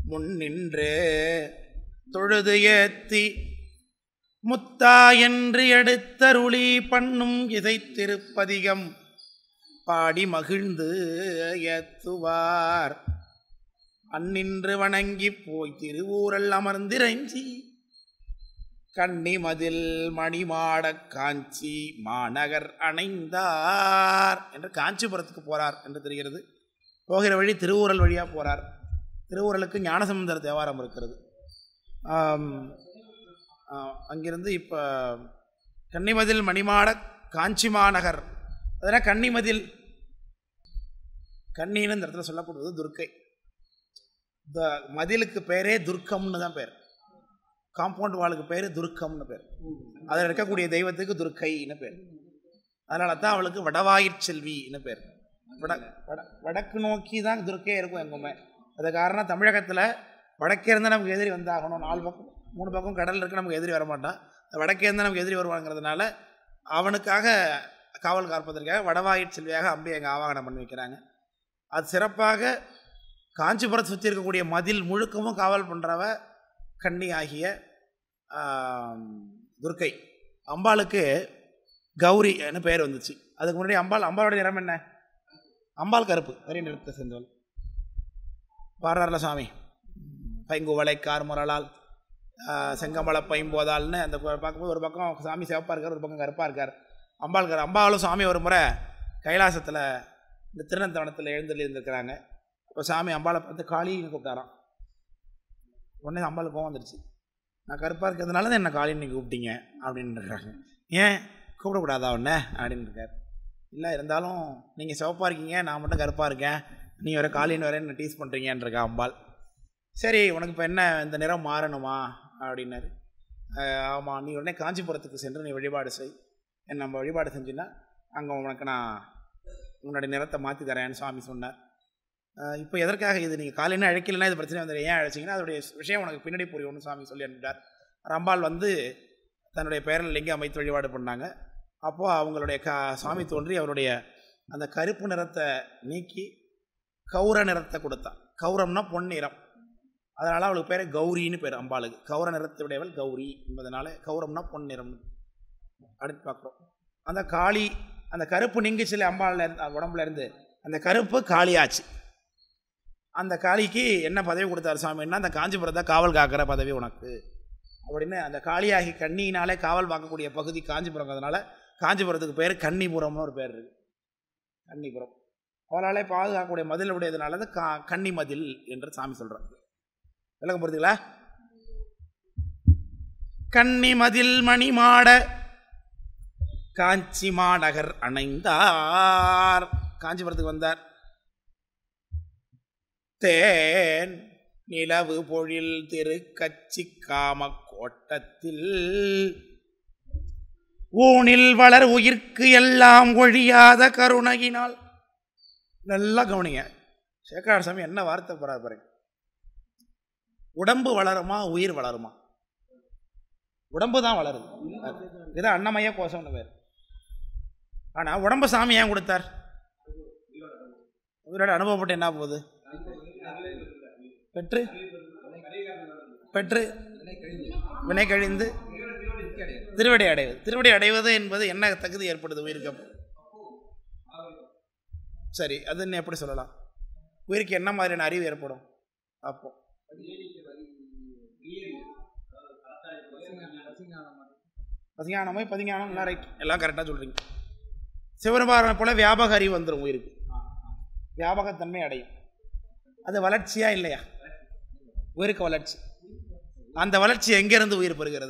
முன்னின்று தொழுது ஏத்தி முத்தா என்று எடுத்தருளி பண்ணும் இதை திருப்பதிகம் பாடி மகிழ்ந்து ஏத்துவார். அந்நின்று வணங்கி போய் திருவூரல் அமர்ந்திரஞ்சி கன்னிமதில் மணிமாட காஞ்சி மாநகர் அணைந்தார் என்று காஞ்சிபுரத்துக்கு போகிறார் என்று தெரிகிறது. போகிற வழி திருவூரல் வழியாக போகிறார். திருவூரலுக்கு ஞானசம்பந்தர் தேவாரம் இருக்கிறது. அங்கிருந்து இப்போ கன்னிமதில் மணிமாட காஞ்சி மாநகர், அதனால் கன்னிமதில், கன்னின்னு இந்த இடத்துல சொல்லப்படுவது துர்க்கை. இந்த மதிலுக்கு பேரே துர்க்கம்னு தான் பேர். காம்பவுண்ட் வாலுக்கு பேர் துர்க்கம்னு பேர். அதில் இருக்கக்கூடிய தெய்வத்துக்கு துர்க்கைன்னு பேர். அதனால தான் அவளுக்கு வடவாயிற்செல்வின்னு பேர். வடக்கு நோக்கி தான் துர்க்கையே இருக்கும் எங்குமே. அது காரணம் தமிழகத்தில் வடக்கே இருந்தால் நமக்கு எதிரி வந்தாகணும். 4 பக்கம் 3 பக்கம் கடல் இருக்குது, நமக்கு எதிரி வரமாட்டான். வடக்கே இருந்தால் நமக்கு எதிரி வருவாங்கிறதுனால அவனுக்காக காவல் காப்பதற்காக வடவாயிற்செல்வியாக அம்பி எங்கள் ஆவாகனம் பண்ணி வைக்கிறாங்க. அது சிறப்பாக காஞ்சிபுரத்தை சுற்றி இருக்கக்கூடிய மதில் முழுக்கமும் காவல் பண்ணுறவ கன்னி ஆகிய துர்க்கை. அம்பாளுக்கு கௌரி என்ன பெயர் வந்துச்சு. அதுக்கு முன்னாடி அம்பாளோட நிறம் என்ன? அம்பாள் கருப்பு, வரி நிறத்தை சேர்ந்தவள். பாடுறார்ல சாமி, பைங்குவளை கார்முரலால் செங்கமலை பைம்போதால்னு அந்த பார்க்கும்போது ஒரு பக்கம் சாமி சிவப்பாக இருக்கார், ஒரு பக்கம் கருப்பாக இருக்கார். அம்பாளும் சாமி ஒரு முறை கைலாசத்தில் இந்த திருநந்தவனத்தில் எழுந்தள்ளி இருந்திருக்கிறாங்க. இப்போ சாமி அம்பாளை பார்த்து காளின்னு கூப்பிட்டாராம். உடனே அம்பாளுக்கு கோவம் வந்துடுச்சு. நான் கருப்பாக இருக்கிறதுனால தான் என்ன காளின்னு நீங்கள் கூப்பிட்டீங்க அப்படின்னு இருக்காங்க. ஏன் கூப்பிடக்கூடாதா உடனே அப்படின்னு இருக்கார். இல்லை இருந்தாலும் நீங்கள் சிவப்பாக இருக்கீங்க, நான் மட்டும் கருப்பாக இருக்கேன், நீ வேறு காளின்னு வேறு என்ன டீஸ் பண்ணுறீங்கன்றக்கா அம்பாள். சரி உனக்கு இப்போ என்ன இந்த நிறம் மாறணுமா அப்படின்னாரு. ஆமாம், நீ உடனே காஞ்சிபுரத்துக்கு சென்று நீ வழிபாடு செய், என்ன நம்ம வழிபாடு செஞ்சுன்னா அங்கே உனக்கு நான் உன்னுடைய நிறத்தை மாற்றி தரேன்னு சுவாமி சொன்னார். இப்போ எதற்காக இது நீங்கள் காலையினா அழைக்கலைன்னா இது பிரச்சனை வந்து ஏன் அழைச்சிங்கன்னா அதோடைய விஷயம் உனக்கு பின்னாடி புரியும்னு சுவாமி சொல்லி அனுப்பிட்டார். அம்பாள் வந்து தன்னுடைய பெயரில் லிங்கம் அமைத்து வழிபாடு பண்ணாங்க. அப்போது அவங்களுடைய சுவாமி தோன்றி அவருடைய அந்த கருப்பு நிறத்தை நீக்கி கௌர நிறத்தை கொடுத்தான். கௌரம்னா பொன்னிறம், அதனால் அவளுக்கு பேர் கௌரின்னு பேர். அம்பாளுக்கு கௌர நிறத்துடையவள் கௌரி என்பதனால கௌரம்னா பொன்னிறம் அடுத்து பார்க்குறோம். அந்த காளி அந்த கருப்பு நீங்கிச்சில் அம்பாளில் உடம்புல இருந்து அந்த கருப்பு காளியாச்சு. அந்த காளிக்கு என்ன பதவி கொடுத்தாரு சாமின்னா, அந்த காஞ்சிபுரத்தை காவல் காக்கிற பதவி உனக்கு அப்படின்னு. அந்த காளியாகி கண்ணியினாலே காவல் பார்க்கக்கூடிய பகுதி காஞ்சிபுரங்கிறதுனால காஞ்சிபுரத்துக்கு பேர் கன்னிபுரம்னு ஒரு பேர் இருக்குது. கன்னிபுரம் அவளாலே பாதுகாக்கக்கூடிய மதில் உடையதுனால அது கன்னி மதில் என்று சாமி சொல்கிறாங்க. விளக்கம் புரியுதுங்களா? கன்னி மதில் மணிமாட காஞ்சி மாநகர் அணைந்தார். காஞ்சிபுரத்துக்கு வந்தார். தேன் நிலவு பொழில் திருக்கச்சி காம கோட்டத்தில் ஊனில் வளர் உயிர்க்கு எல்லாம் ஒழியாத கருணையினால். நல்லா கவனிங்க, சேக்கரார் சாமி என்ன வார்த்தை போறார் பாருங்க. உடம்பு வளருமா உயிர் வளருமா? உடம்பு தான் வளருது. இதுதான் அன்னமய கோஷம்னு பேர். ஆனால் உடம்பு சாமி ஏன் கொடுத்தார்? உயிரோட அனுபவப்பட்டு என்ன போகுது? பெற்று பெற்று வினை கழிந்து திருவடி அடைவது. திருவடி அடைவது என்பது என்ன தகுதி ஏற்படுது உயிருக்கு? சரி, அது எப்படி சொல்லலாம்? உயிருக்கு என்ன மாதிரியான அறிவு ஏற்படும்? அப்போ பசிஞானமே பதிஞானம் எல்லாம் ரைட், எல்லாம் கரெக்டாக சொல்கிறீங்க. சிவபெருமானை போல வியாபக அறிவு வந்துடும் உயிருக்கு, வியாபகத்தன்மை அடையும். அது வளர்ச்சியா இல்லையா? உயிருக்கு வளர்ச்சி. அந்த வளர்ச்சி எங்கேருந்து உயிர் பெறுகிறது?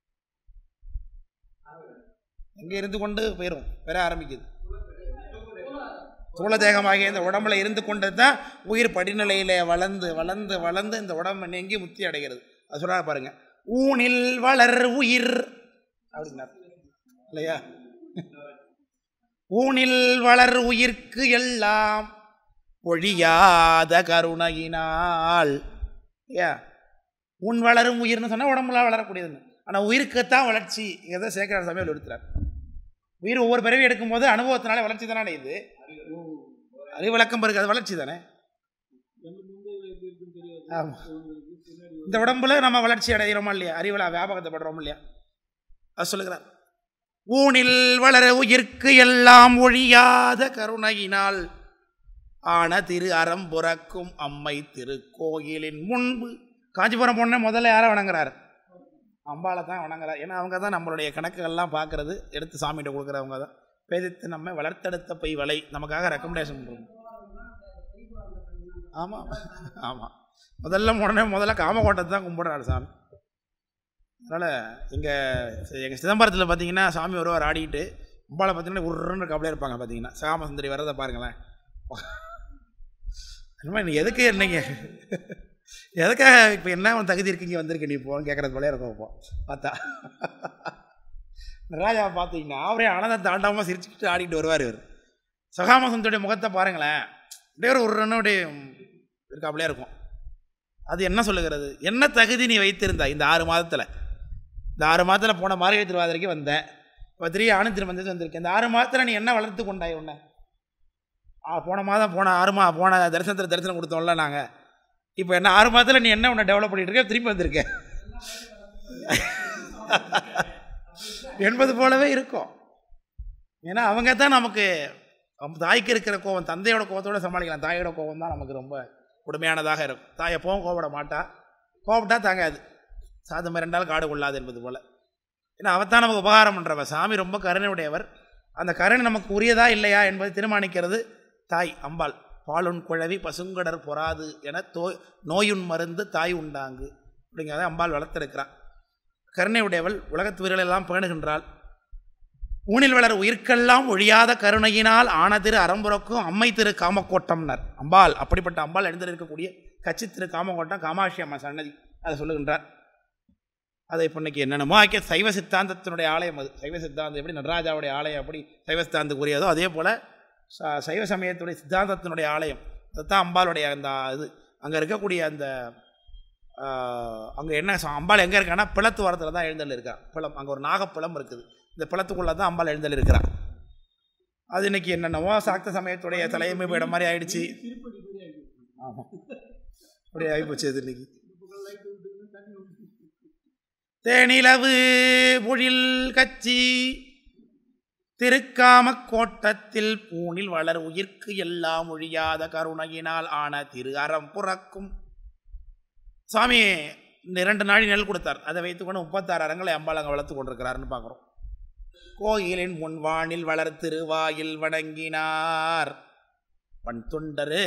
எங்கே இருந்து கொண்டு பெற ஆரம்பிக்குது? சூழ தேகமாகிய இந்த உடம்புல இருந்து கொண்டு தான் உயிர் படிநிலையில வளர்ந்து வளர்ந்து வளர்ந்து இந்த உடம்பு எங்கே முத்தி அடைகிறது. அது சொல்றாங்க பாருங்க, ஊனில் வளர் உயிர் அப்படின்னார் இல்லையா? ஊனில் வளர் உயிர்க்கு எல்லாம் ஒழியாத கருணையினால். ஐயா, உன் வளரும் உயிர்னு சொன்னால் உடம்புல வளரக்கூடியதுன்னு. ஆனால் உயிருக்குத்தான் வளர்ச்சி. இதை சேக்கரார் சாமி எடுத்துறார். உயிர் ஒவ்வொரு பிறவி எடுக்கும் போது அனுபவத்தினால வளர்ச்சி தானே அடையுது. அறிவிளக்கம் பிறகு அது வளர்ச்சி தானே. ஆமாம், இந்த உடம்புல நம்ம வளர்ச்சி அடைகிறோமா இல்லையா, அறிவில் வியாபகத்தைப்படுறோம் இல்லையா, அது சொல்லுகிறார். ஊனில் வளர உயிர்க்கு எல்லாம் ஒழியாத கருணையினால் ஆன திரு அறம்புறக்கும் அம்மை திருக்கோயிலின் முன்பு. காஞ்சிபுரம் போன முதல்ல யாரை வணங்குறாரு? அம்பாளை தான் வணங்குறார். ஏன்னா அவங்க தான் நம்மளுடைய கணக்குகள்லாம் பார்க்குறது, எடுத்து சாமிகிட்ட கொடுக்குறவங்க தான். பேதித்து நம்ம வளர்த்தெடுத்த பை வலை நமக்காக ரெக்கமெண்டேஷன் பண்ணுறோம். ஆமாம் ஆமாம், முதல்ல காமகோட்டத்தை தான் கும்பிட்றாரு சாமி. அதனால் எங்கள் சிதம்பரத்தில் பார்த்தீங்கன்னா சாமி வருவார் ஆடிக்கிட்டு, அம்பாளை பார்த்தீங்கன்னா உருன்னு கவலையாக இருப்பாங்க. பார்த்தீங்கன்னா சாமசுந்தரி வரதை பாருங்களேன். இன்னும் எதுக்கு என்னங்க, எதுக்காக இப்போ என்ன தகுதி இருக்கீங்க வந்திருக்கு நீ போன்னு கேட்குறது போலே இருக்கும். இப்போ பார்த்தா ராஜா பார்த்தீங்கன்னா அவரே ஆனந்தம் தாண்டாமல் சிரிச்சுக்கிட்டு ஆடிக்கிட்டு வருவார். இவர் சகாமசுந்தருடைய முகத்தை பாருங்களேன், அப்படியே ஒரு ரன்னுடைய இருக்காப்லையே இருக்கும். அது என்ன சொல்லுகிறது? என்ன தகுதி நீ வைத்திருந்தா இந்த 6 மாதத்தில்? இந்த 6 மாதத்தில் போன மார்கழி திருவாதிரைக்கு வந்தேன், இப்போ திரிய ஆணி திருமந்தது வந்திருக்கேன். இந்த 6 மாதத்தில் நீ என்ன வளர்த்து கொண்டாய்? ஒன்று போன தரிசனம் கொடுத்தோம்ல நாங்கள், இப்போ என்ன 6 மாதத்தில் நீ என்ன ஒன்று டெவலப் பண்ணிட்டு இருக்க, திரும்பி வந்திருக்கேன் என்பது போலவே இருக்கும். ஏன்னா அவங்க தான் நமக்கு, தாய்க்கு இருக்கிற கோபம் தந்தையோட கோபத்தோடு சமாளிக்கலாம், தாயோட கோபம் தான் நமக்கு ரொம்ப கொடுமையானதாக இருக்கும். தாய் எப்பவும் கோபப்பட மாட்டா, கோபப்பட்டா தாங்காது, சாதம் 2 நாள் காடு கொள்ளாது என்பது போல். ஏன்னா அவத்தான் நமக்கு உபகாரம் பண்ணுறவ. சாமி ரொம்ப கருணையுடையவர். அந்த கருணை நமக்கு உரியதா இல்லையா என்பதை தீர்மானிக்கிறது தாய் அம்பாள். பாலுன் குழவி பசுங்கடர் பொறாது என நோயுன் மருந்து தாய் உண்டாங்கு அப்படிங்கிறத அம்பாள் வளர்த்திருக்கிறான். கருணை உடையவள், உலகத்து உயிர்களெல்லாம் பேணுகின்றாள். ஊனில் வளர் உயிர்க்கெல்லாம் ஒழியாத கருணையினால் ஆன திரு அறம்புறக்கும் அம்மை திரு காமக்கோட்டம்னர் அம்பாள். அப்படிப்பட்ட அம்பாள் எழுந்திருக்கக்கூடிய கட்சி திரு காமக்கோட்டம் காமாட்சி அம்மா சன்னதி, அதை சொல்லுகின்றார். அதை இப்போ இன்னைக்கு என்னென்னமோ ஆக்கிய சைவ சித்தாந்தத்தினுடைய ஆலயம் அது. சைவ சித்தாந்தம் எப்படி நடராஜாவுடைய ஆலயம் அப்படி சைவ சித்தாந்தத்துக்கு உரியதோ, அதே போல் சைவ சமயத்துடைய சித்தாந்தத்தினுடைய ஆலயம் அதுதான் அம்பாளுடைய அந்த இது. அங்கே இருக்கக்கூடிய அந்த அங்கே என்ன அம்பாள் எங்கே இருக்கான்னா பிளத்து வாரத்தில் தான் எழுந்தல் இருக்கா. பிளம், அங்கே ஒரு நாகப்பிளம் இருக்குது. இந்த பிளத்துக்குள்ளே தான் அம்பாள் எழுந்தல் இருக்கிறான். அது இன்னைக்கு என்னென்னவோ சாக்த சமயத்துடைய தலைமை பீடம் மாதிரி ஆயிடுச்சு. ஆமாம், அப்படி ஆகிப்போச்சு அது இன்னைக்கு. தேனிலவு பொழில் கச்சி திருக்காமக் கோட்டத்தில் பூனில் வளர் உயிர்க்கு எல்லாம் ஒழியாத கருணையினால் ஆன திரு அறம் புறக்கும். சாமி 2 நாள் நெல் கொடுத்தார். அதை வைத்துக்கொண்டு 36 அரங்களை அம்பாள் அங்கே வளர்த்து கொண்டிருக்கிறாருன்னு பார்க்குறோம். கோயிலின் முன் வானில் வளர் திருவாயில் வணங்கினார் பண் தொண்டரு.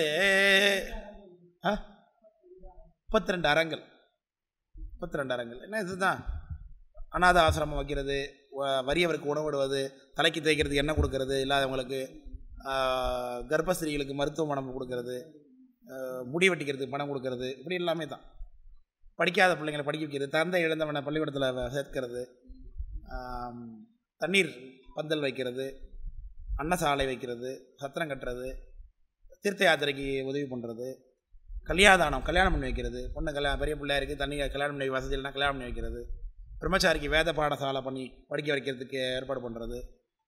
32 அரங்கள், 32 அரங்கள். என்ன இதுதான் அநாத ஆசிரமம் வைக்கிறது, வறியவருக்கு உணவிடுவது, தலைக்கு தேய்க்கிறதுக்கு எண்ணெய் கொடுக்கறது, இல்லாதவங்களுக்கு கர்ப்பஸ்திரீகளுக்கு மருத்துவமனை கொடுக்கறது, முடி வெட்டிக்கிறதுக்கு பணம் கொடுக்கறது, இப்படி எல்லாமே தான். படிக்காத பிள்ளைங்களை படிக்க வைக்கிறது, தந்தை இழந்தவனை பள்ளிக்கூடத்தில் சேர்க்கிறது, தண்ணீர் பந்தல் வைக்கிறது, அன்னசாலை வைக்கிறது, சத்திரம் கட்டுறது, தீர்த்த யாத்திரைக்கு உதவி பண்ணுறது, கல்யாணம் பண்ணி வைக்கிறது, பொண்ணு பெரிய பிள்ளையா இருக்குது தண்ணி கல்யாணம் பண்ணி வசதி இல்லைனா கல்யாணம் பண்ணி வைக்கிறது, பிரம்மச்சாரிக்கு வேத பாடசாலை பண்ணி படிக்க வைக்கிறதுக்கு ஏற்பாடு பண்ணுறது,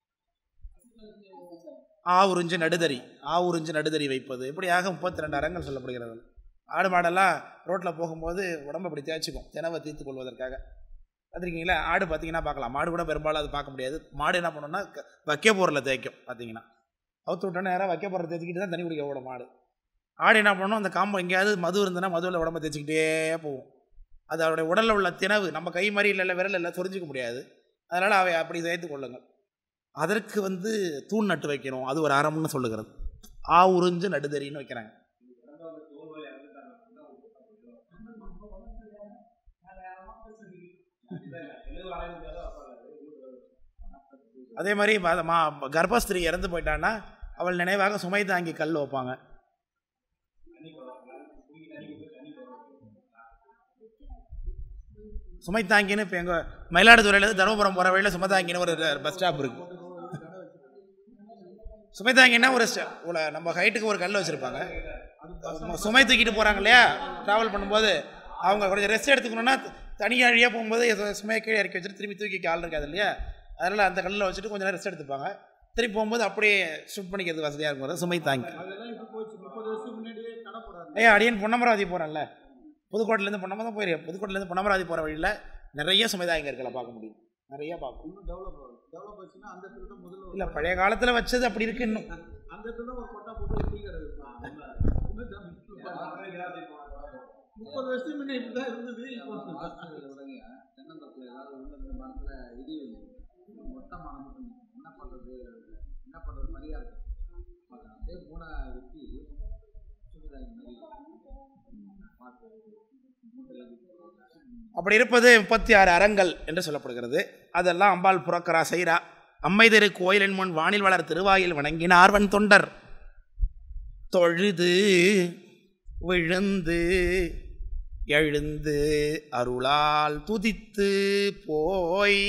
ஆவுறிஞ்சு நடுதறி வைப்பது, இப்படியாக 32 அரங்கள் சொல்லப்படுகிறது. ஆடு மாடெல்லாம் ரோட்டில் போகும்போது உடம்பை இப்படி தேய்ச்சிக்கும் தினவை தீர்த்து கொள்வதற்காக. பார்த்துருக்கீங்களா? ஆடு பார்த்தீங்கன்னா பார்க்கலாம், மாடு கூட பெரும்பாலும் அது பார்க்க முடியாது. மாடு என்ன பண்ணணும்னா வைக்க போரில் தேய்க்கும். பார்த்தீங்கன்னா அவுத்து விட்டோன்னா நேராக வைக்க போரில் தேய்ச்சிக்கிட்டு தான் தண்ணி குடிக்க விட மாடு. ஆடு என்ன பண்ணணும், அந்த காம்பு எங்கேயாவது மது இருந்ததுன்னா மதுவில் உடம்பை தேய்ச்சிக்கிட்டே போகும். அது அவருடைய உடலில் உள்ள தினவு நம்ம கை மாதிரி இல்லை விரல் இல்லை சொரிஞ்சிக்க முடியாது. அதனால் அவை அப்படி சேர்த்து கொள்ளுங்கள். அதற்கு தூண் நட்டு வைக்கணும், அது ஒரு அறம்னு சொல்லுகிறது. உறிஞ்சு நடுதறின்னு வைக்கிறாங்க. அதே மாதிரி கர்ப்பஸ்திரீ இறந்து போயிட்டான்னா அவள் நினைவாக சுமை தாங்கி கல் வைப்பாங்க. சுமை தாங்கின்னு இப்போ எங்கள் மயிலாடுதுறையிலேருந்து தருமபுரம் போகிற வழியில் சுமை தாங்கின்னு ஒரு பஸ் ஸ்டாப் இருக்குது. சுமை தாங்கினா ஒரு நம்ம ஹைட்டுக்கு ஒரு கல் வச்சுருப்பாங்க. சுமை தூக்கிட்டு போகிறாங்க இல்லையா, ட்ராவல் பண்ணும்போது அவங்க கொஞ்சம் ரெஸ்ட் எடுத்துக்கணுன்னா தனியாக வழியாக போகும்போது சுமையை கீழே இறக்கி வச்சுட்டு திரும்பி தூக்கி கால் இருக்காது இல்லையா, அதனால் அந்த கல்லில் வச்சுட்டு கொஞ்சம் நேரம் ரெஸ்ட் எடுத்துப்பாங்க. திரும்பி போகும்போது அப்படியே ஷூட் பண்ணிக்கிறது வசதியாக இருக்கும். சுமை தாங்கி அடியன் பொன்னமராவதி போகிறேன்ல, புதுக்கோட்டையிலேருந்து பொன்னமராவதி தான் போயிருக்கேன். புதுக்கோட்டையிலேருந்து பொன்னமராவதி போகிற வழியில் நிறைய சமுதாயங்களை பார்க்க முடியும். நிறைய பார்க்கும். இல்லை, பழைய காலத்தில் வச்சது அப்படி இருக்கு. இன்னும் அந்த இடத்துல ஒரு கொட்டா போட்டு 30 வருஷம் முன்னே இப்படி தான் இருந்தது. தென்னந்தோப்பில் ஏதாவது உள்ள இந்த மரத்தில் இடி மொத்தமாக என்ன பண்ணுறது மாதிரியா இருக்கும். அப்படியே மூணை வெட்டி அப்படி இருப்பது 36 அறங்கள் என்று சொல்லப்படுகிறது. அதெல்லாம் அம்பாள் புறக்கரா செய்கிறா. அம்மை திரு கோயிலின் முன் வானில் வளர் திருவாயில் வணங்கினார் வன் தொண்டர் தொழுது விழுந்து எழுந்து அருளால் துதித்து போய்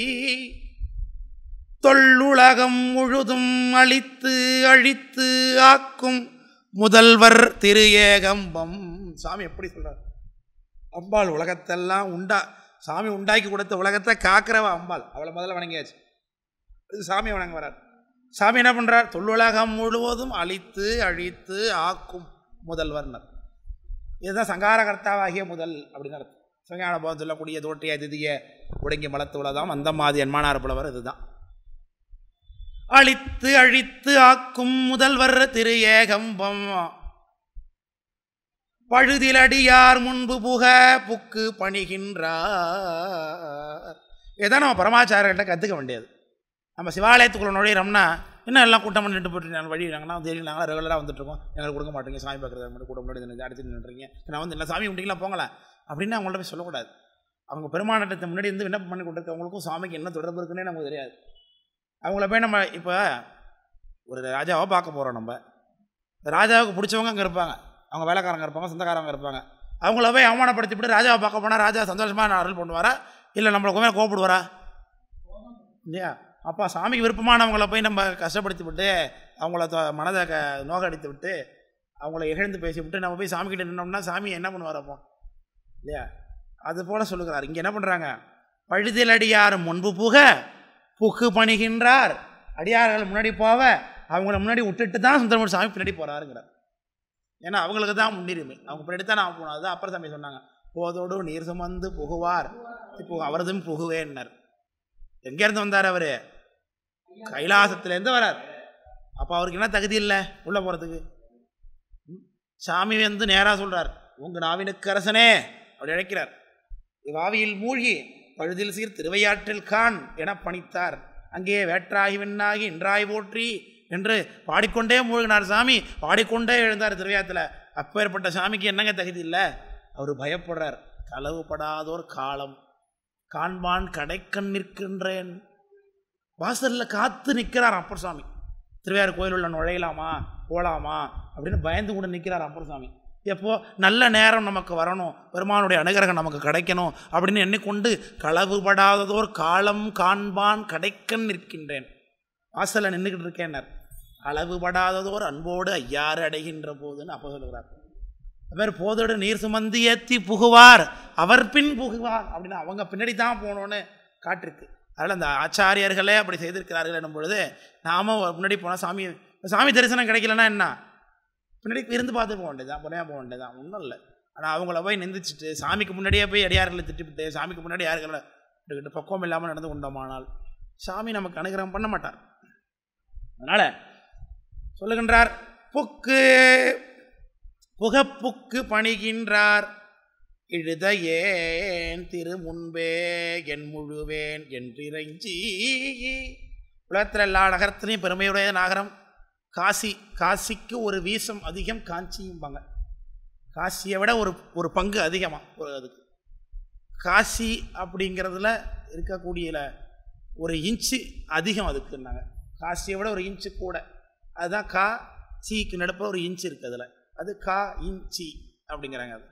தொல்லுலகம் முழுதும் அழித்து அழித்து ஆக்கும் முதல்வர் திரு ஏகம்பம். சாமி எப்படி சொல்றார்? அம்பாள் உலகத்தெல்லாம் சாமி உண்டாக்கி கொடுத்த உலகத்தை காக்கிறவ அம்பாள். அவளை முதல்ல வணங்கியாச்சு. இது சாமி வணங்க வரார். சாமி என்ன பண்றார்? தொல்லுலகம் முழுவதும் அழித்து அழித்து ஆக்கும் முதல்வர்னர். இதுதான் சங்காரகர்த்தாவாகிய முதல் அப்படின்னு அர்த்தம். சிவஞான போதம் சொல்லக்கூடிய தோற்றிய திதிய உடங்கி மலத்துள்ளதாம் அந்த மாதிரி என்மானார் புலவர். இதுதான் அழித்து அழித்து ஆக்கும் முதல்வர் திரு ஏகம்பம் பழுதிலடியார் முன்பு புக புக்கு பணிகின்றார். இதுதான் நம்ம பரமாச்சாரர்கிட்ட கற்றுக்க வேண்டியது. நம்ம சிவாலயத்துக்குள்ள நுழையிறோம்னா இன்னும் எல்லாம் கூட்டம் பண்ணிட்டு போயிட்டு வழி நாங்கன்னா தெரியும். ரெகுலராக வந்துட்டுருக்கோம். எங்களுக்கு கொடுக்க மாட்டேங்க சாமி பார்க்குறது மட்டும் கூட முன்னாடி அடிச்சுட்டு நின்றுறீங்க. நான் வந்து இல்லை சாமி கும்பிட்டீங்களா போங்களா அப்படின்னு அவங்கள்ட்ட போய் சொல்லக்கூடாது. அவங்க பெருமானத்தை முன்னாடி இருந்து விண்ணப்பம் பண்ணி கொடுத்துருக்கவங்களுக்கும் சாமிக்கு என்ன தொடர்பு இருக்குன்னே நமக்கு தெரியாது. அவங்கள போய் நம்ம இப்போ ஒரு ராஜாவை பார்க்க போகிறோம். நம்ம ராஜாவுக்கு பிடிச்சவங்க அங்கே இருப்பாங்க. அவங்க வேலைக்காரங்க இருப்பாங்க, சொந்தக்காரங்க இருப்பாங்க. அவங்கள போய் அவமானப்படுத்திவிட்டு ராஜாவை பார்க்க போனால் ராஜா சந்தோஷமாக அருள் பண்ணுவாரா இல்லை நம்மளுக்கு மேலே கோவப்படுவாரா? இல்லையா? அப்போ சாமிக்கு விருப்பமானவங்கள போய் நம்ம கஷ்டப்படுத்தி விட்டு அவங்கள மனதை நோகடித்து விட்டு அவங்கள இகழ்ந்து பேசி விட்டு நம்ம போய் சாமிக்கிட்ட நின்னோம்னா சாமி என்ன பண்ணுவார் அப்போ? இல்லையா? அது போல் சொல்லுகிறார். இங்கே என்ன பண்ணுறாங்க? பழுதில் அடியார் முன்பு புக புக்கு பணிகின்றார். அடியார்கள் முன்னாடி போவ அவங்கள முன்னாடி விட்டுட்டு தான் சுந்தரமூர்த்தி சாமி பின்னாடி போகிறாருங்கிறார். ஏன்னா அவங்களுக்கு தான் முன்னுரிமை. அவங்க பின்னாடி தான் நான் போகணும். அதுதான் அப்பர் சாமி சொன்னாங்க, போதோடு நீர் சுமந்து புகுவார் இப்போ அவரதும் புகுவேன்னர். எங்கேருந்து வந்தார் அவர்? கைலாசத்துலேருந்து வரார். அப்போ அவருக்கு என்ன தகுதி இல்லை உள்ளே போகிறதுக்கு? சாமி வந்து நேராக சொல்கிறார், உங்கள் நாவினுக்கு அரசனே அப்படி அழைக்கிறார். இவ்வாவியில் மூழ்கி பழுதில் சீர் திருவையாற்றில் கான் என பணித்தார். அங்கே வேற்றாகி வெண்ணாகி இன்றாய் போற்றி என்று பாடிக்கொண்டே மூழ்கினார் சாமி. பாடிக்கொண்டே எழுந்தார் திருவையாற்றில். அப்பேற்பட்ட சாமிக்கு என்னங்க தகுதி இல்லை? அவர் பயப்படுறார். களவுபடாதோர் காலம் காண்பான் கடைக்கண் நிற்கின்றேன். வாசலில் காத்து நிற்கிறார் அப்பர் சாமி. திருவையாறு கோயில் உள்ள நுழையலாமா போகலாமா அப்படின்னு பயந்து கூட நிற்கிறார் அப்பர் சாமி. எப்போ நல்ல நேரம் நமக்கு வரணும், பெருமானுடைய அனுகிரகம் நமக்கு கிடைக்கணும் அப்படின்னு எண்ணிக்கொண்டு களவுபடாததோர் காலம் காண்பான் கடைக்கண் நிற்கின்றேன். வாசலில் நின்றுக்கிட்டு இருக்கேன்னர். அளவுபடாததோர் அன்போடு ஐயாறு அடைகின்ற போதுன்னு அப்போ சொல்லுகிறார். அதுமாதிரி போதோடு நீர் சுமந்து ஏற்றி புகுவார் அவர் பின் புகுவார் அப்படின்னு அவங்க பின்னாடி தான் போகணுன்னு காட்டிருக்கு. அதனால் அந்த ஆச்சாரியர்களே அப்படி செய்திருக்கிறார்கள் என்னும் பொழுது நாம் முன்னாடி போனால் சாமி தரிசனம் கிடைக்கலன்னா என்ன? பின்னாடி இருந்து பார்த்து போக வேண்டியதான், புனையாக போக வேண்டியதான், ஒன்றும் இல்லை. ஆனால் அவங்கள போய் நிந்திச்சுட்டு சாமிக்கு முன்னாடியே போய் அடியார்களை திட்டிவிட்டு சாமிக்கு முன்னாடி யார்களை கிட்ட பக்குவம் இல்லாமல் நடந்து கொண்டோமானால் சாமி நமக்கு அனுகிரகம் பண்ண மாட்டார். அதனால் சொல்லுகின்றார், புகப்புக்கு பணிகின்றார் எழுத ஏன் திரு முன்பே என் முழுவேன் என்றிறைஞ்சி. உலகத்தில் எல்லா நகரத்திலையும் பெருமையுடைய நகரம் காசி. காசிக்கு ஒரு வீசம் அதிகம், காஞ்சியும்பாங்க. காசியை விட ஒரு பங்கு அதிகமாக அதுக்கு. காசி அப்படிங்கிறதுல இருக்கக்கூடிய ஒரு இன்ச்சு அதிகம் அதுக்குன்னாங்க. காசியை விட ஒரு இன்ச்சு கூட. அதுதான் கா சீக்கு நடுப்புற ஒரு இன்ச்சு இருக்குது அதில். அது கா இன்ச்சி அப்படிங்கிறாங்க. அது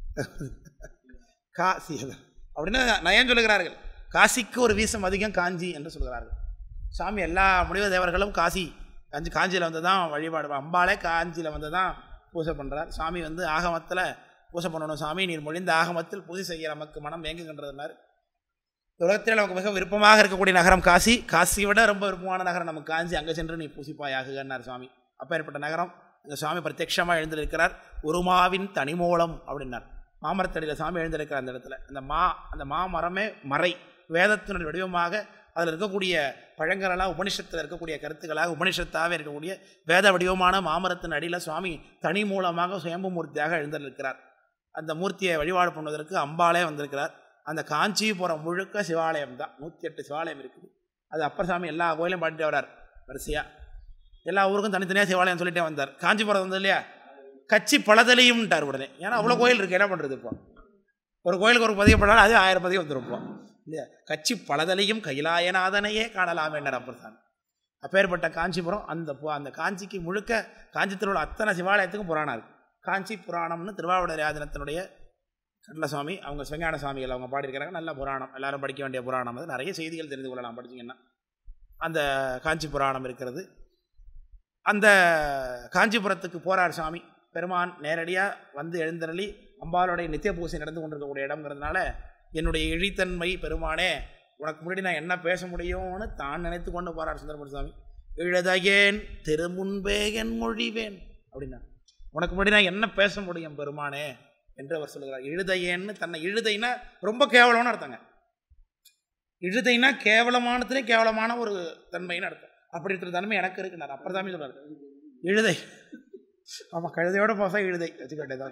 காசி அப்படின்னு நயம் சொல்லுகிறார்கள். காசிக்கு ஒரு வீசம் அதிகம் காஞ்சி என்று சொல்கிறார்கள். சாமி எல்லா முனிவ தேவர்களும் காஞ்சியில் வந்து தான் வழிபாடு. அம்பாலே காஞ்சியில் வந்து தான் பூஜை பண்ணுறார். சாமி வந்து ஆகமத்தில் பூஜை பண்ணணும். சாமி நீர் மொழிந்த ஆகமத்தில் பூஜை செய்ய நமக்கு மனம் வேங்குகின்றதுனார். உலகத்தில் நமக்கு மிக விருப்பமாக இருக்கக்கூடிய நகரம் காசி. காசியை விட ரொம்ப விருப்பமான நகரம் நமக்கு காஞ்சி. அங்கே சென்று நீ பூசிப்பாயாகுன்னார் சாமி. அப்பேற்பட்ட நகரம் இந்த சுவாமி பிரத்யட்சமாக எழுந்திருக்கிறார். உருமாவின் தனிமூலம் அப்படின்னார். மாமரத்தடியில் சாமி எழுந்திருக்கிற அந்த இடத்துல அந்த மாமரமே மறை, வேதத்தினுடைய வடிவமாக அதில் இருக்கக்கூடிய பழங்களெல்லாம் உபனிஷத்தில் இருக்கக்கூடிய கருத்துக்களாக உபனிஷத்தாகவே இருக்கக்கூடிய வேத வடிவமான மாமரத்தின் அடியில் சுவாமி தனி மூலமாக சுயம்பு மூர்த்தியாக எழுந்திருக்கிறார். அந்த மூர்த்தியை வழிபாடு பண்ணுவதற்கு அம்பாலே வந்திருக்கிறார். அந்த காஞ்சிபுரம் முழுக்க சிவாலயம் தான், 108 சிவாலயம் இருக்குது. அது அப்பர் சாமி எல்லா கோயிலையும் பாடிட்டு வர்றார் வரிசையாக. எல்லா ஊருக்கும் தனித்தனியாக சிவாலயம் சொல்லிட்டே வந்தார். காஞ்சிபுரம் வந்து இல்லையா, கட்சி பலதலையும்ட்டார் உடனே. ஏன்னா அவ்வளோ கோயில் இருக்குது, என்ன பண்ணுறது? இப்போ ஒரு கோயிலுக்கு ஒரு பதியப்படாலும் அது 1000 பதியம் வந்துருப்போம் இல்லையா. கட்சி பலதலையும் கைலாயநாதனையே காணலாம் என்றார் அப்பர் சாமி. அப்பேற்பட்ட காஞ்சிபுரம், அந்த காஞ்சிக்கு முழுக்க காஞ்சித்தில் உள்ள அத்தனை சிவாலயத்துக்கும் புராணம் இருக்குது. காஞ்சி புராணம்னு திருவாவூர் ஆதீனத்தினுடைய கடல சுவாமி, அவங்க சிவஞான சுவாமிகள் அவங்க பாடியிருக்கிறாங்க. நல்ல புராணம், எல்லாரும் படிக்க வேண்டிய புராணம். அது நிறைய செய்திகள் தெரிந்து கொள்ளலாம் படிச்சிங்கன்னா. அந்த காஞ்சி புராணம் இருக்கிறது. அந்த காஞ்சிபுரத்துக்கு போகிறார் சாமி பெருமான். நேரடியாக வந்து எழுந்தருளி அம்பாளுடைய நித்திய பூசை நடந்து கொண்டிருக்கக்கூடிய இடம்ங்கிறதுனால, என்னுடைய இழித்தன்மை பெருமானே, உனக்கு முன்னாடி நான் என்ன பேச முடியும்னு தான் நினைத்து கொண்டு போகிறார் சுந்தரமூர்த்தி சுவாமி. எழுதையேன் திருமுன்பே என் மொழிவேன் அப்படின்னா, உனக்கு முன்னாடி நான் என்ன பேச முடியும் பெருமானே என்று அவர் சொல்லுகிறார். எழுதையேன்னு தன்னை, எழுதைனா ரொம்ப கேவலம்னு அர்த்தங்க. எழுதைனா கேவலமானதுலேயே கேவலமான ஒரு தன்மைன்னு அர்த்தம். அப்படி இருக்கிற தன்மை எனக்கு இருக்குனார் அப்பர் சாமி சொல்றாரு. எழுதை, ஆமாம், கழுதையோட போசா எழுதை வச்சுக்கிட்டே தான்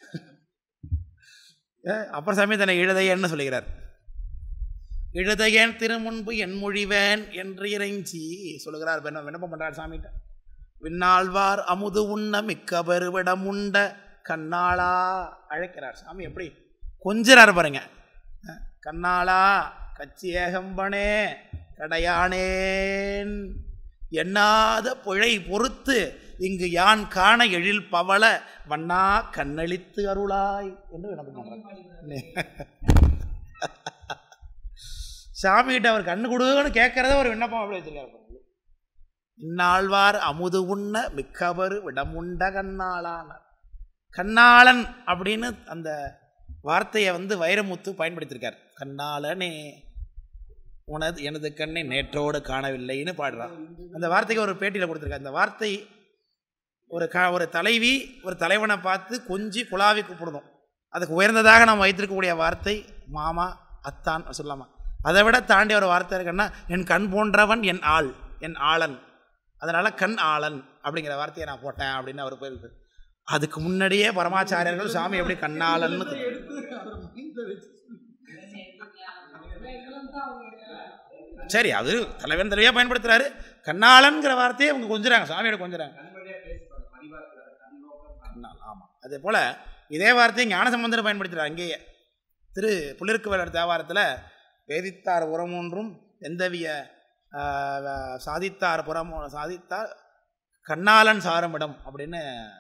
அப்பர் சாமி தன்னை எழுதையன்னு சொல்லுகிறார். எழுதையேன் திருமுன்பு என் மொழிவேன் என்று இறைஞ்சி சொல்லுகிறார். விண்ணப்பம் பண்ணுறார் சாமிகிட்ட. விண்ணாழ்வார் அமுது உண்ண மிக்க பெருவிடம் உண்ட கண்ணாளா அழைக்கிறார் சாமி. எப்படி கொஞ்சிறார் பாருங்க. கண்ணாளா கச்சி ஏகம்பனே கடையானேன் எண்ணாத புழை பொறுத்து இங்கு யான் காண எழில் பவள வண்ணா கண்ணளித்து அருளாய் என்று விண்ணப்பம். சாமிகிட்ட அவர் கண்ணு கொடுன்னு கேட்கறத ஒரு விண்ணப்பம் அப்படி வச்சிருக்காரு. இந்நாள்வார் அமுது உண்ண மிக்கபரு விடமுண்ட கண்ணாளான. கண்ணாளன் அப்படின்னு அந்த வார்த்தையை வந்து வைரமுத்து பயன்படுத்தியிருக்கார். கண்ணாளனே எனது கண்ணை நேற்றோடு காணவில்லைன்னு பாடுறார். அந்த வார்த்தைக்கு ஒரு பேட்டியில் கொடுத்துருக்கார். அந்த வார்த்தை ஒரு தலைவி ஒரு தலைவனை பார்த்து கொஞ்சி குழாவி கூப்பிடணும். அதுக்கு உயர்ந்ததாக நாம் வைத்திருக்கக்கூடிய வார்த்தை மாமா அத்தான் சொல்லலாமா. அதை விட தாண்டி ஒரு வார்த்தை இருக்குன்னா, என் கண் போன்றவன் என் ஆள், என் ஆளன், அதனால் கண் ஆளன் அப்படிங்கிற வார்த்தையை நான் போட்டேன் அப்படின்னு அவர் போயிருக்கு. அதுக்கு முன்னாடியே பரமாச்சாரியர்கள் சாமி எப்படி கண்ணாளன்னு சரி, அது தலைவன் தலைவியாக பயன்படுத்துறாரு. கண்ணாளன்கிற வார்த்தையை அவங்க கொஞ்சிறாங்க, சாமியோட கொஞ்சிறாங்க. ஆமாம், அதே போல் இதே வார்த்தையை ஞானசம்பந்தர் பயன்படுத்துகிறார். அங்கேயே திரு புள்ளிருக்குவேலர் தேவாரத்தில் வேதித்தார் உரமொன்றும் எந்தவிய சாதித்தார் சாதித்தார் கண்ணாளன் சாரமிடம் அப்படின்னு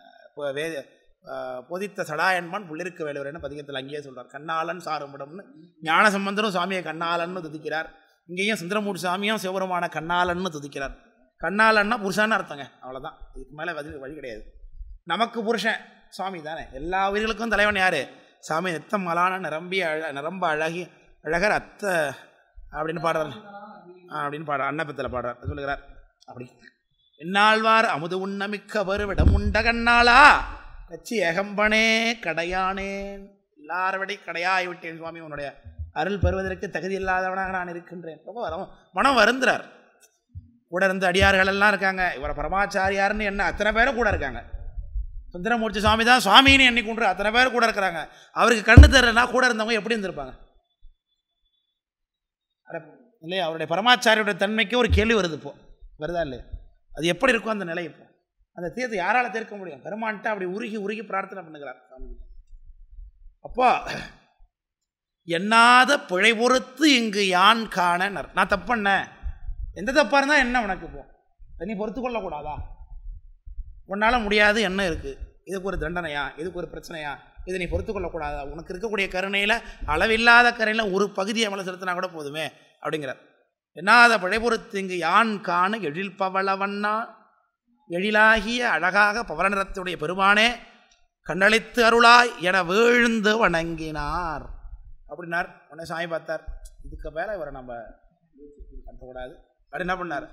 பொதித்த சடாயன்மான் புள்ளிருக்கு வேலுவரன்னு பதிகத்தில் அங்கேயே சொல்கிறார். கண்ணாளன் சாரமிடம்னு ஞானசம்பந்தரும் சாமியை கண்ணாளன்னு துதிக்கிறார். இங்கேயும் சுந்தரமூர்த்தி சாமியும் சிவபெருமான கண்ணாளன்னு துதிக்கிறார். கண்ணாளன்னா புருஷன்னு அர்த்தங்க, அவ்வளோதான். இதுக்கு மேலே வழி கிடையாது. நமக்கு புருஷன் சுவாமி தானே. எல்லா உயிர்களுக்கும் தலைவன் யார்? சாமி. நித்தம் மலான நிரம்ப அழகர் அத்தை அப்படின்னு பாடுறார். அப்படின்னு பாடுறார், அன்னப்பத்தில் பாடுறார் சொல்லுகிறார். அப்படி என்னாழ்வார் அமுது உண்ணமிக்க வருவிடம் உண்ட கண்ணாளா கச்சி ஏகம்பனே கடையானேன். எல்லாரபடி கடையாய் விட்டேன் சுவாமி, உன்னுடைய அருள் பெறுவதற்கு தகுதி இல்லாதவனாக நான் இருக்கின்றேன். ரொம்ப மனம் வருந்துறார். கூட இருந்த அடியார்கள் எல்லாம் இருக்காங்க. இவரை பரமாச்சாரியார்னு என்ன அத்தனை பேரும் கூட இருக்காங்க. சுந்தரமூர்த்தி சுவாமி தான் சுவாமின்னு எண்ணி கொண்டு அத்தனை பேர் கூட இருக்கிறாங்க. அவருக்கு கண்ணு தெரியலன்னா கூட இருந்தவங்க எப்படி இருந்திருப்பாங்க இல்லையா? அவருடைய பரமாச்சாரியோட தன்மைக்கு ஒரு கேள்வி வருது. இப்போ வருதா இல்லையா? அது எப்படி இருக்கும் அந்த நிலை? இப்போ அந்த தீர்த்து யாரால் தீர்க்க முடியும்? பெருமான்ட்டு அப்படி உருகி பிரார்த்தனை பண்ணுகிறார். அப்போ எண்ணாத பிழை பொறுத்து இங்கு யான் காண. நான் தப்பண்ண, எந்த தப்பாக இருந்தால் என்ன உனக்கு? இப்போ நீ பொறுத்து கொள்ளக்கூடாதா? உன்னால் முடியாது என்ன இருக்குது? இதுக்கு ஒரு தண்டனையா? இதுக்கு ஒரு பிரச்சனையா? இதை நீ பொறுத்து கொள்ளக்கூடாதா? உனக்கு இருக்கக்கூடிய கருணையில் அளவில்லாத கருணையில் ஒரு பகுதியை அமல செலுத்தினா கூட போதுமே அப்படிங்கிறார். எண்ணாத பிழை பொறுத்து இங்கு யான் காண எழில் பவளவண்ணா. எழிலாகிய அழகாக பவள நிறத்துடைய பெருமானே கண்ணளித்து அருளாய் என வீழ்ந்து வணங்கினார் அப்படின்னார். உடனே சாமி பார்த்தார், இதுக்கு மேலே இவரை நம்ம நடத்தக்கூடாது. அப்படி என்ன பண்ணார்?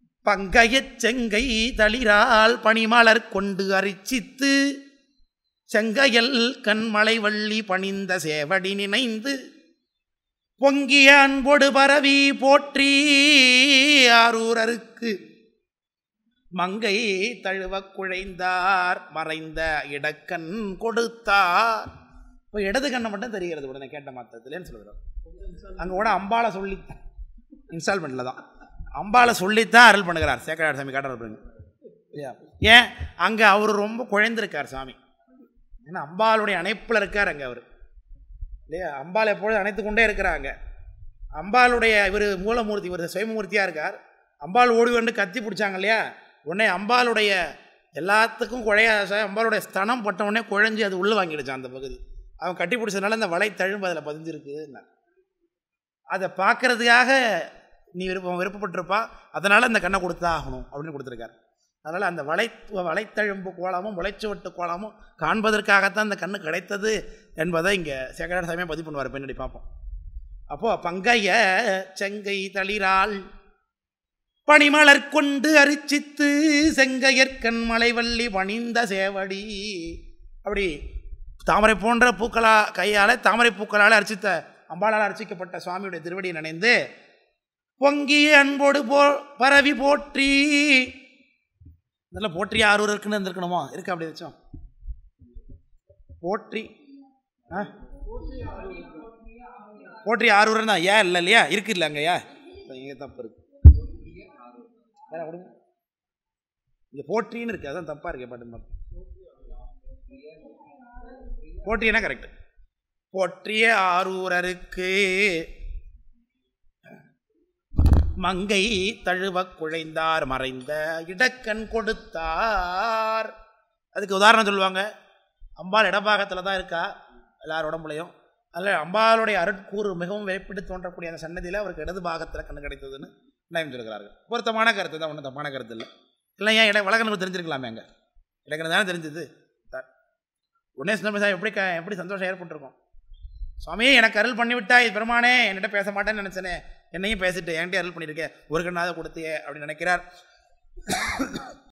பங்கைய செங்கை தளிரால் பனிமலர் கொண்டு அரிச்சித்து செங்கையல் கண்மலை வள்ளி பணிந்த சேவடி நினைந்து பொங்கிய அன்பொடு பரவி போற்றி ஆரூரருக்கு மங்கை தழுவ குழைந்தார் மறைந்த இடக்கண் கொடுத்தார். இப்போ இடது கண்ணை மட்டும் தெரிகிறது உடனே கேட்ட மாத்திரத்துலேன்னு சொல்லுறோம். அங்கே கூட அம்பாளை சொல்லி இன்ஸ்டால்மெண்ட்டில் தான் அம்பாளை சொல்லித்தான் அருள் பண்ணுகிறார் சேக்கரார் சாமி காட்டுறாரு. ஏன் அங்கே அவர் ரொம்ப குழைந்திருக்கார் சாமி. ஏன்னா அம்பாளுடைய அணைப்பில் இருக்கார் அங்கே அவர் இல்லையா. அம்பாள் எப்பொழுது அணைத்து கொண்டே இருக்கிறாங்க. அம்பாளுடைய இவர் மூலமூர்த்தி, இவர் சுயமூர்த்தியாக இருக்கார். அம்பாள் ஓடி வந்து கத்தி பிடிச்சாங்க இல்லையா. உடனே அம்பாளுடைய எல்லாத்துக்கும் அம்பாளுடைய ஸ்தனம் பட்ட உடனே குழஞ்சி அது உள்ளே வாங்கிடுச்சான் அந்த பகுதி. அவன் கட்டி பிடிச்சதுனால அந்த வலை தழும்பு அதில் பதிஞ்சிருக்கு. அதை பார்க்கறதுக்காக நீ விருப்பப்பட்டிருப்பா, அதனால் அந்த கண்ணை கொடுத்தா ஆகணும் அப்படின்னு கொடுத்துருக்காரு. அதனால் அந்த வலைத்தழும்பு கோலமும் முளைச்சுவட்டு கோலமும் காண்பதற்காகத்தான் அந்த கண்ணு கிடைத்தது என்பதை இங்கே சேக்கரார் சாமியாக பதிவு பண்ணுவார். பின்னாடி பார்ப்போம். அப்போது பங்கைய செங்கை தளிரால் பனிமலர் கொண்டு அரிச்சித்து செங்கையற்கண் மலைவள்ளி பணிந்த சேவடி. அப்படி தாமரை போன்ற கையால் தாமரை பூக்களால் அர்ச்சித்த அம்பாளால் அர்ச்சிக்கப்பட்ட சுவாமியுடைய திருவடியை நினைந்து பொங்கிய அன்போடு பரவி போற்றி. இதெல்லாம் போற்றி ஆரூர் இருக்குன்னு இருந்திருக்கணுமோ இருக்கு அப்படி வச்சோம். போற்றி ஆரூர் தான் ஏன் இல்லை இல்லையா இருக்கு இல்லை அங்கேயா இங்கே தப்பு இருக்கு. இங்கே போற்றின்னு இருக்கு, அதான் தப்பா இருக்கு. பாட்டு போற்றினா கரெக்ட். போற்றிய ஆரூரருக்கு மங்கை தழுவ குழைந்தார் மறைந்த இடக்கண் கொடுத்தார். அதுக்கு உதாரணம் சொல்லுவாங்க. அம்பாள் இடபாகத்தில் தான் இருக்கா எல்லார் உடம்புலையும். அதில் அம்பாளுடைய அருட்கூறு மிகவும் வெளிப்பிட்டு தோன்றக்கூடிய அந்த சன்னதியில் அவருக்கு இடது பாகத்தில் கண்ணு கிடைத்ததுன்னு நினைவு சொல்கிறார்கள். பொருத்தமான கருத்து தான், ஒன்றும் தப்பான கருத்து இல்லை. இல்லை ஏன் வழக்கனுக்கு தெரிஞ்சிருக்கலாமே. அங்கே இடக்கணு தானே தெரிஞ்சது. உடனே சுந்தரமி எப்படி சந்தோஷம் ஏற்பட்டுருக்கும். சுவாமியே எனக்கு அருள் பண்ணிவிட்டாய் பெருமானே, என்கிட்ட பேச மாட்டேன்னு நினச்சனே, என்னையும் பேசிட்டு என்கிட்ட அருள் பண்ணியிருக்கேன், ஒரு கண்ணாவது கொடுத்தியே அப்படின்னு நினைக்கிறார்.